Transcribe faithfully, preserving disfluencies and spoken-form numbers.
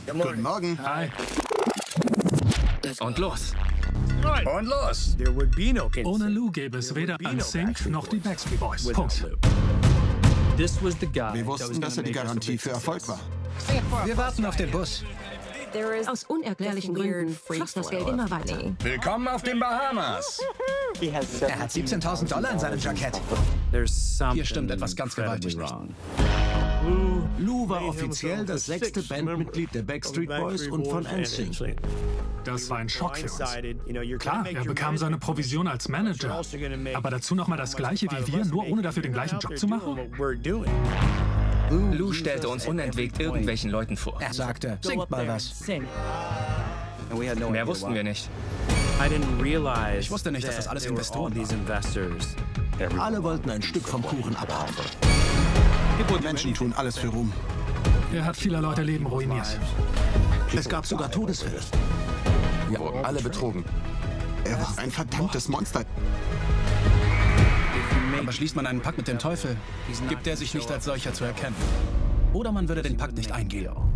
Guten Morgen. Hi. Und los. Und los. Ohne Lou gäbe es weder NSYNC noch die Backstreet Boys. Punkt. Wir wussten, dass er die Garantie für Erfolg war. Wir warten auf den Bus. Aus unerklärlichen Gründen floss das Geld immer weiter. Willkommen auf den Bahamas. Er hat siebzehntausend Dollar in seinem Jackett. Hier stimmt etwas ganz gewaltig nicht. Lou war offiziell das sechste Bandmitglied der Backstreet Boys und von NSYNC. Das war ein Schock für uns. Klar, er bekam seine Provision als Manager. Aber dazu nochmal das Gleiche wie wir, nur ohne dafür den gleichen Job zu machen? Lou stellte uns unentwegt irgendwelchen Leuten vor. Er sagte, singt mal was. Mehr wussten wir nicht. Ich wusste nicht, dass das alles Investoren waren. Alle wollten ein Stück vom Kuchen abhaben. Menschen tun alles für Ruhm. Er hat vieler Leute Leben ruiniert. Es gab sogar Todesfälle. Wir wurden alle betrogen. Er war ein verdammtes Monster. Aber schließt man einen Pakt mit dem Teufel, gibt er sich nicht als solcher zu erkennen. Oder man würde den Pakt nicht eingehen.